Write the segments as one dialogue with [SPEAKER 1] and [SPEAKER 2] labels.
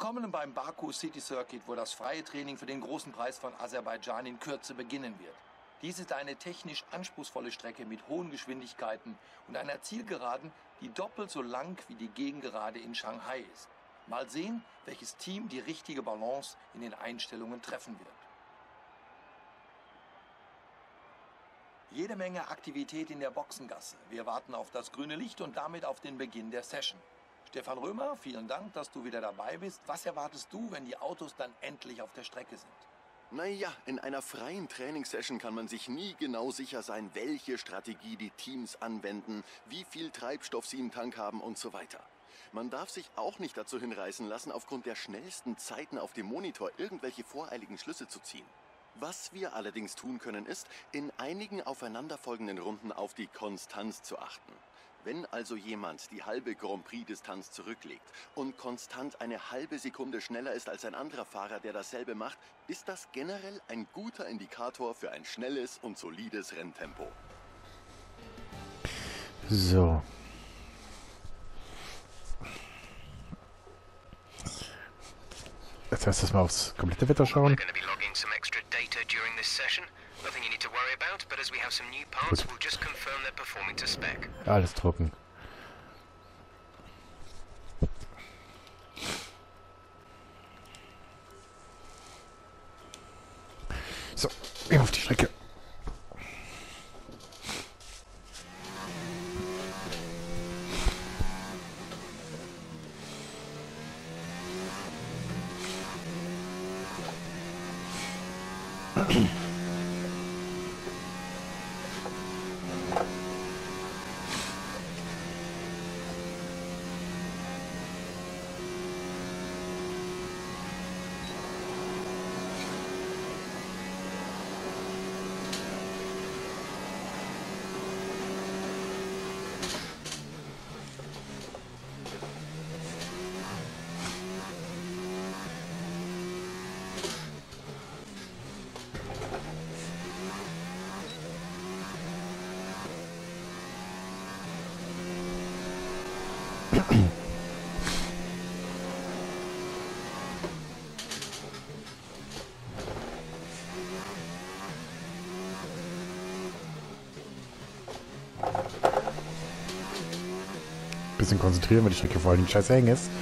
[SPEAKER 1] Willkommen beim Baku City Circuit, wo das freie Training für den großen Preis von Aserbaidschan in Kürze beginnen wird. Dies ist eine technisch anspruchsvolle Strecke mit hohen Geschwindigkeiten und einer Zielgeraden, die doppelt so lang wie die Gegengerade in Shanghai ist. Mal sehen, welches Team die richtige Balance in den Einstellungen treffen wird. Jede Menge Aktivität in der Boxengasse. Wir warten auf das grüne Licht und damit auf den Beginn der Session. Stefan Römer, vielen Dank, dass du wieder dabei bist. Was erwartest du, wenn die Autos dann endlich auf der Strecke sind?
[SPEAKER 2] Naja, in einer freien Trainingssession kann man sich nie genau sicher sein, welche Strategie die Teams anwenden, wie viel Treibstoff sie im Tank haben und so weiter. Man darf sich auch nicht dazu hinreißen lassen, aufgrund der schnellsten Zeiten auf dem Monitor irgendwelche voreiligen Schlüsse zu ziehen. Was wir allerdings tun können, ist, in einigen aufeinanderfolgenden Runden auf die Konstanz zu achten. Wenn also jemand die halbe Grand Prix-Distanz zurücklegt und konstant eine halbe Sekunde schneller ist als ein anderer Fahrer, der dasselbe macht, ist das generell ein guter Indikator für ein schnelles und solides Renntempo.
[SPEAKER 3] So. Jetzt erst das mal aufs komplette Wetter schauen. Ja, alles trocken. So, gehen wir auf die Strecke. Bisschen konzentrieren, weil die Strecke vor allem scheiße eng ist.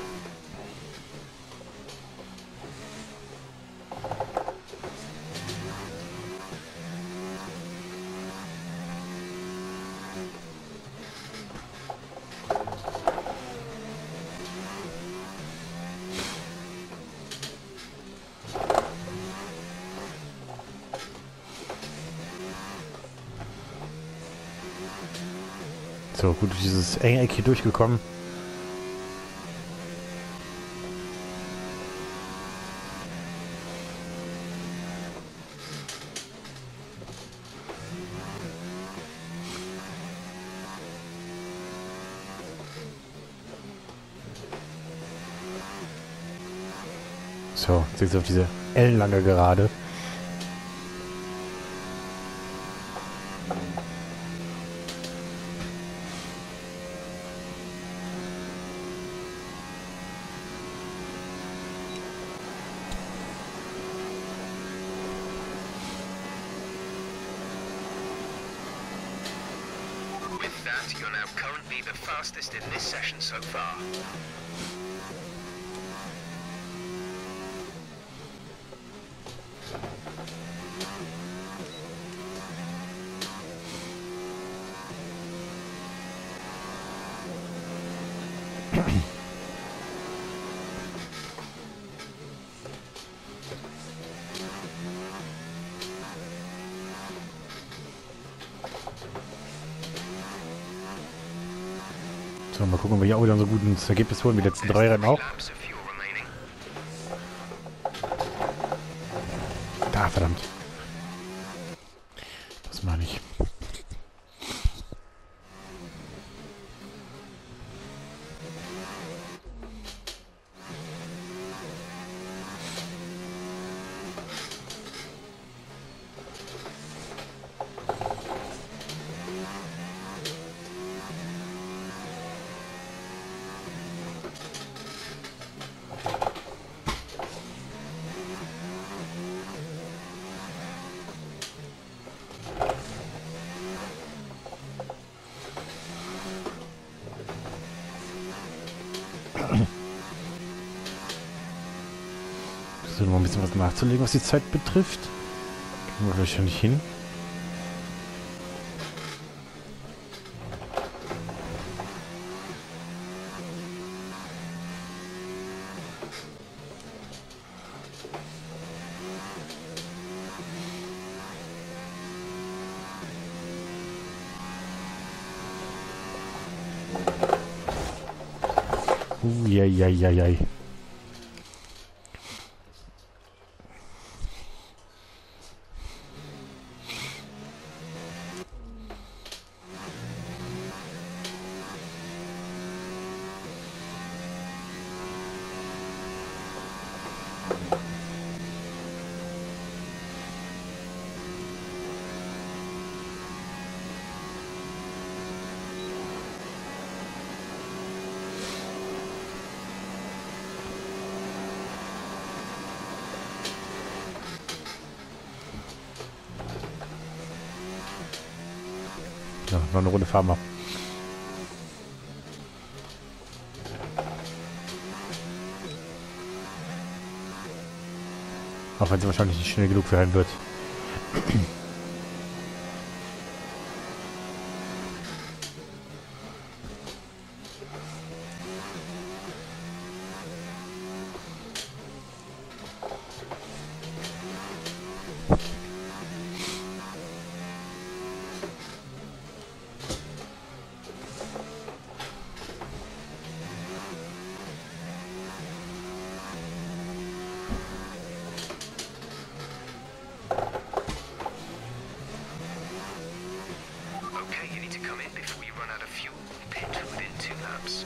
[SPEAKER 3] So, gut durch dieses enge Eck hier durchgekommen. So, jetzt geht's auf diese ellenlange Gerade.
[SPEAKER 4] You're now currently the fastest in this session so far.
[SPEAKER 3] So, mal gucken, ob wir hier auch wieder so gut ins Ergebnis holen wie die letzten 3 Rennen auch. Da, verdammt. Das meine ich. So, noch ein bisschen was nachzulegen, was die Zeit betrifft. Kriegen wir wahrscheinlich hin. Jai. Ja, noch eine Runde fahren wir. Auch wenn sie wahrscheinlich nicht schnell genug für einen wird.
[SPEAKER 4] Okay, you need to come in before you run out of fuel. Pit within 2 laps.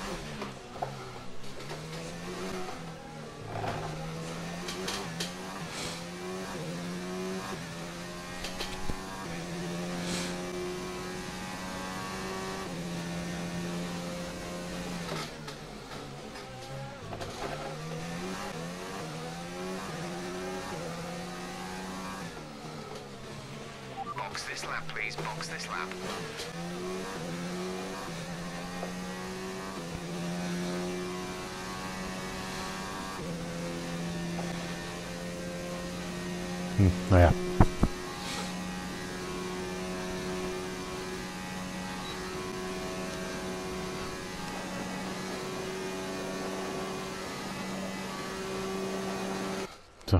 [SPEAKER 4] Box this lap, please. Box this lap.
[SPEAKER 3] Naja. So.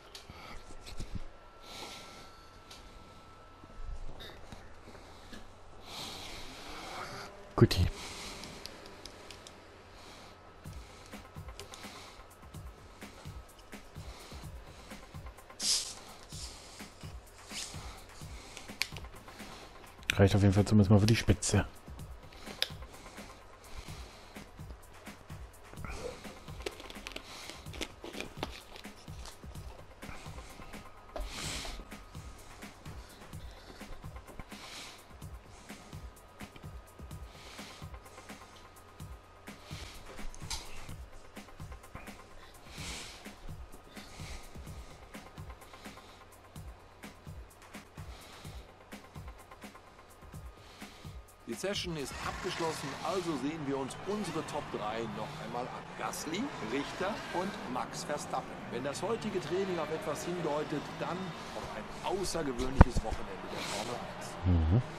[SPEAKER 3] Guti. Reicht auf jeden Fall zumindest mal für die Spitze.
[SPEAKER 1] Die Session ist abgeschlossen, also sehen wir uns unsere Top 3 noch einmal an. Gasly, Richter und Max Verstappen. Wenn das heutige Training auf etwas hindeutet, dann auf ein außergewöhnliches Wochenende der Formel 1.
[SPEAKER 3] Mhm.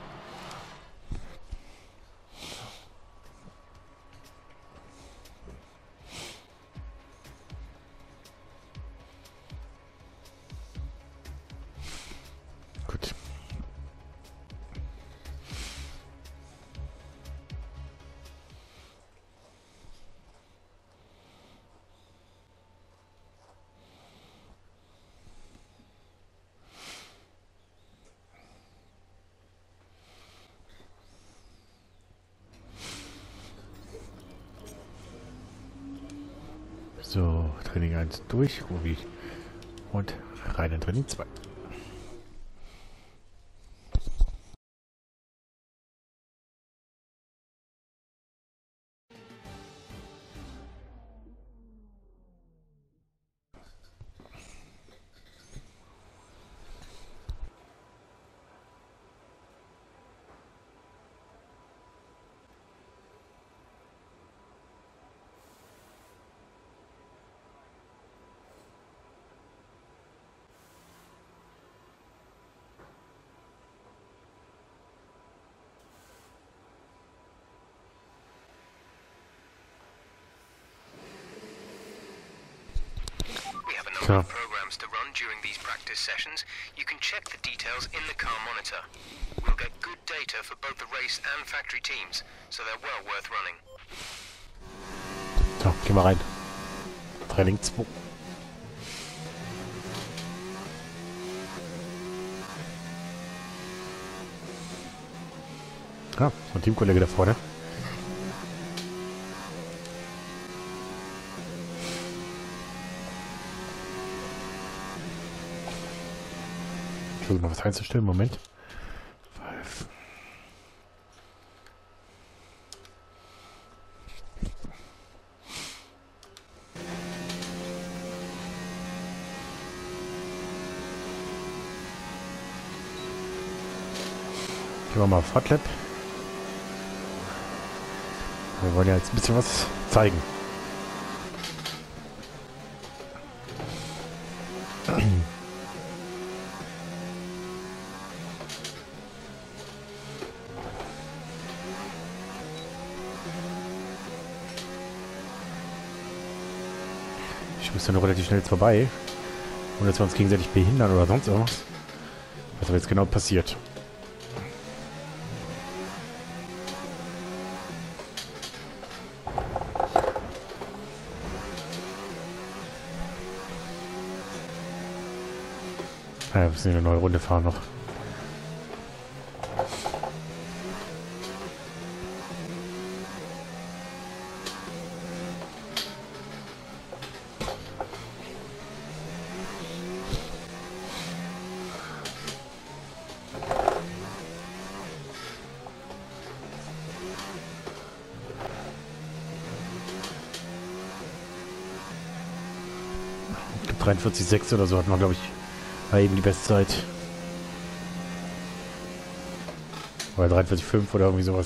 [SPEAKER 3] Gut. So, Training 1 durch, Ruby. Und rein in Training 2. klar.
[SPEAKER 4] programs to run during these practice sessions, you can check the details in the car monitor. We'll get good data for both the race and factory teams, so they're well worth running.
[SPEAKER 3] So, geh mal rein. Training 2. Ah, so ein Teamkollege da vorne. Ich versuche mal was einzustellen. Moment. 5. Gehen wir mal auf Hotlap. Wir wollen ja jetzt ein bisschen was zeigen. Ich muss ja noch relativ schnell jetzt vorbei. Und dass wir uns gegenseitig behindern oder sonst irgendwas. Was aber jetzt genau passiert. Ja, wir müssen eine neue Runde fahren noch. Ich glaube 43,6 oder so hatten wir, glaube ich. War eben die Bestzeit. Oder 43,5 oder irgendwie sowas.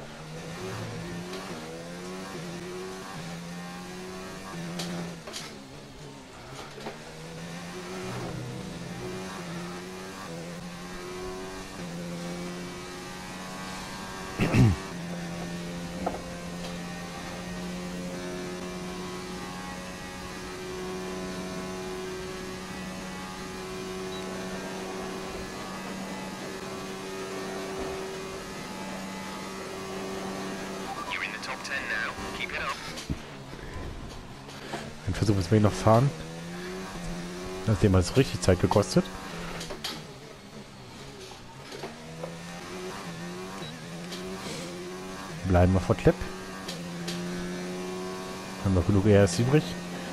[SPEAKER 4] You're in the top 10 now. Keep it up.
[SPEAKER 3] Ein Versuch müssen wir noch fahren. Nachdem hat es richtig Zeit gekostet. Bleiben wir vor Klepp. Haben wir genug ERS übrig.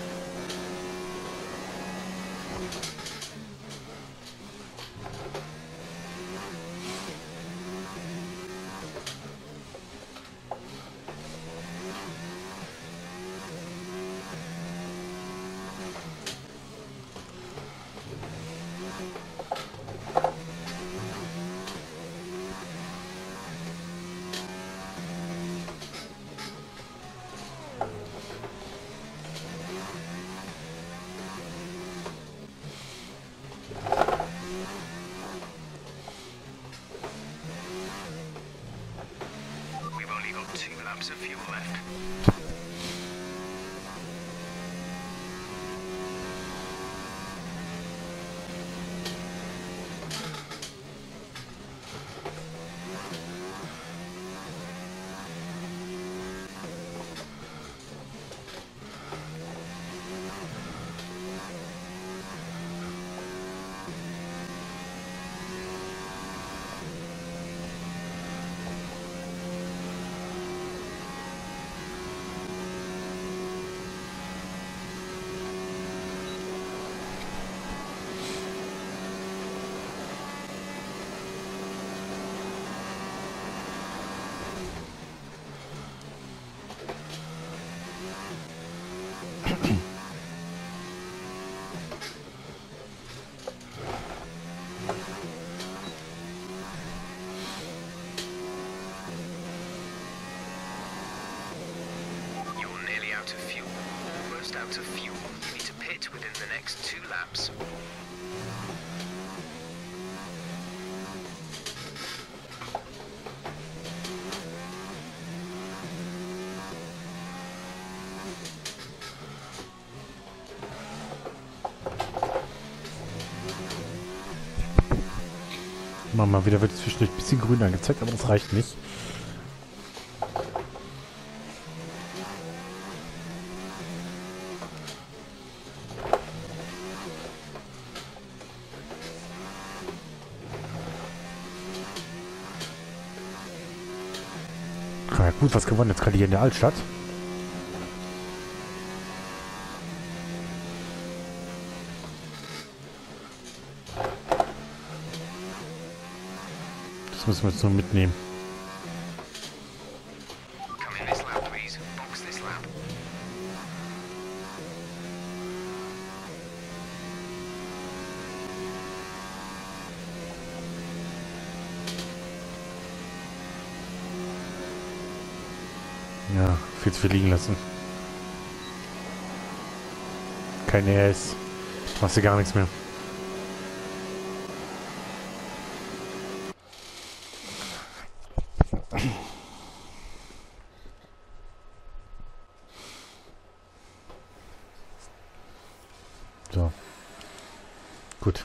[SPEAKER 4] We've only got 2 laps of fuel left. You're nearly out of fuel. Almost out of fuel. You need to pit within the next 2 laps.
[SPEAKER 3] Mal wieder wird zwischendurch ein bisschen grün angezeigt, aber das reicht nicht. Ja, gut, was gewonnen jetzt gerade hier in der Altstadt. Das müssen wir jetzt nur mitnehmen.
[SPEAKER 4] Come in this lab, please. Box this lab.
[SPEAKER 3] Ja, viel zu viel liegen lassen. Kein RS. Machst du gar nichts mehr. So. Gut.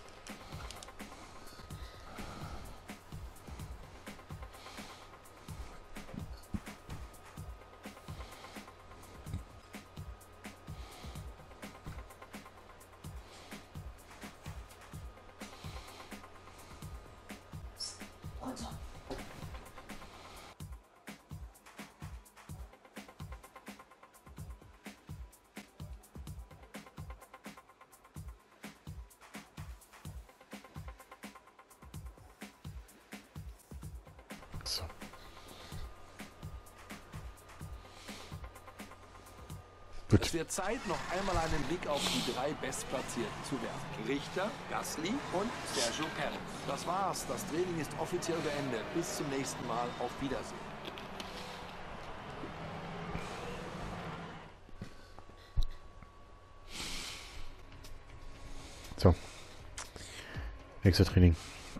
[SPEAKER 3] So. Gut.
[SPEAKER 5] Es wird Zeit, noch einmal einen Blick auf die 3 Bestplatzierten zu werfen. Richter, Gasly und Sergio Perez. Das war's. Das Training ist offiziell beendet. Bis zum nächsten Mal. Auf Wiedersehen.
[SPEAKER 3] So. Nächster Training.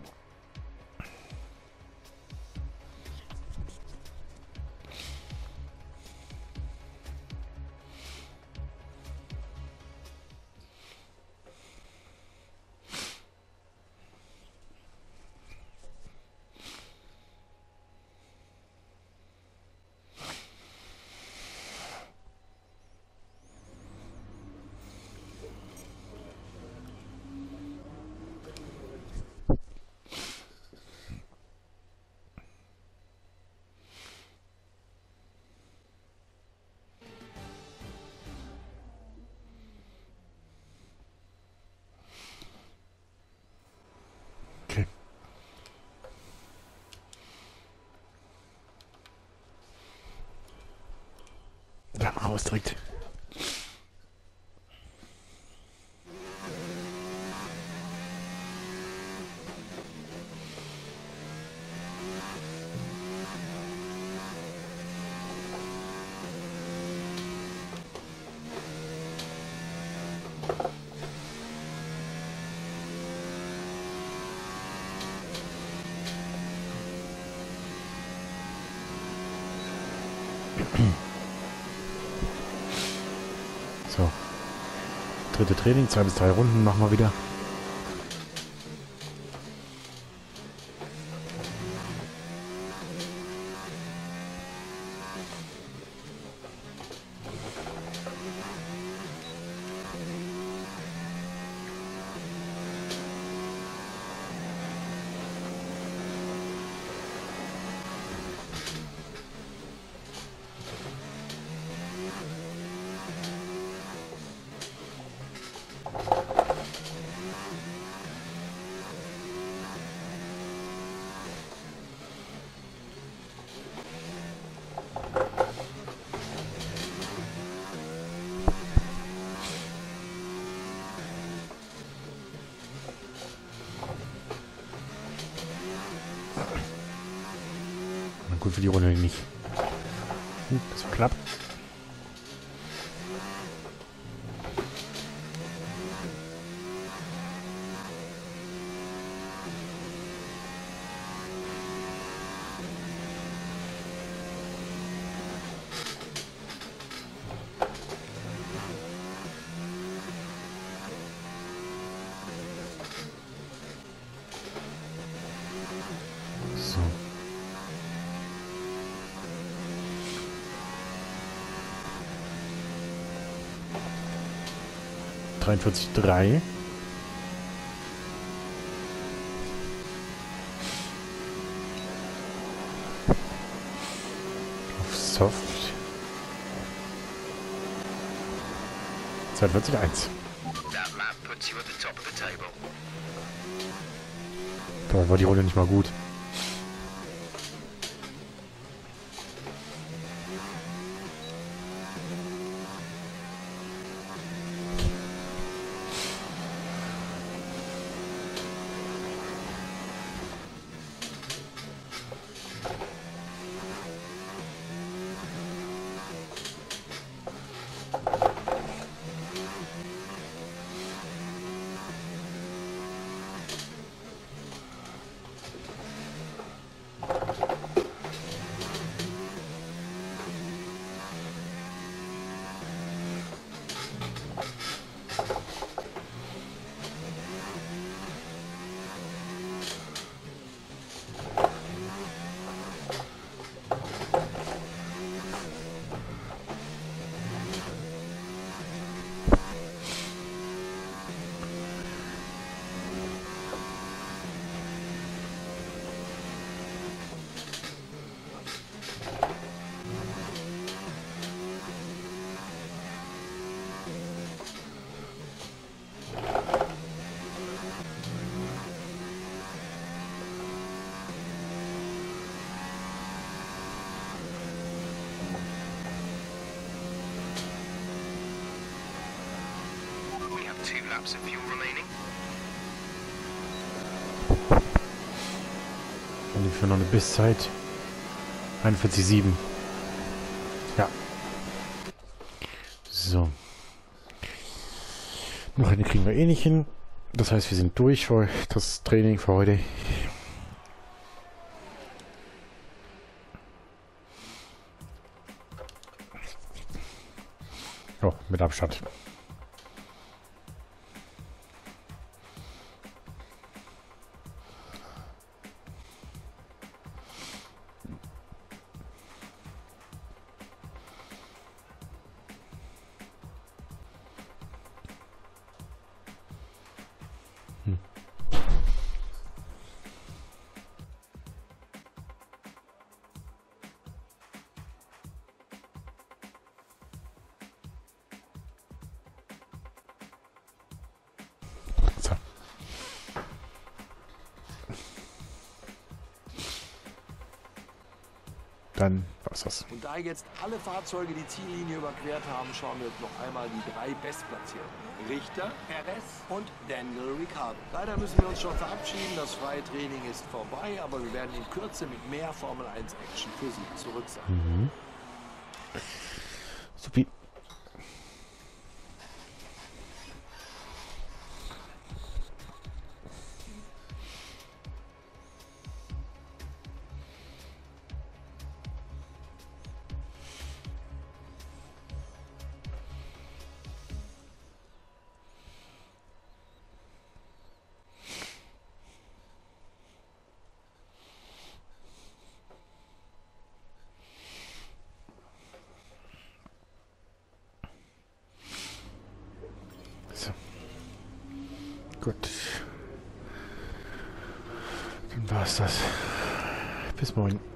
[SPEAKER 3] Okay. Da mal raus direkt. So. Dritte Training, 2 bis 3 Runden machen wir wieder. Na gut, für die Runde nicht. Das klappt. 43,3. Auf Soft. 42,1.
[SPEAKER 4] That lap puts you at the top of the table.
[SPEAKER 3] Da war die Runde nicht mal gut.
[SPEAKER 4] We have 2 laps of fuel remaining.
[SPEAKER 3] Und für noch eine Bisszeit. 41,7. Ja. So. Noch eine kriegen wir eh nicht hin. Das heißt, wir sind durch für das Training für heute. Oh, mit Abstand. So. Dann war's das.
[SPEAKER 5] Und da jetzt alle Fahrzeuge die Ziellinie überquert haben, schauen wir uns noch einmal die 3 Bestplatzierten. Richter, Perez und Daniel Ricciardo. Leider müssen wir uns schon verabschieden. Das freie Training ist vorbei, aber wir werden in Kürze mit mehr Formel 1 Action für Sie zurück sein.
[SPEAKER 3] Supi. So. Gut. Dann war's das. Bis morgen.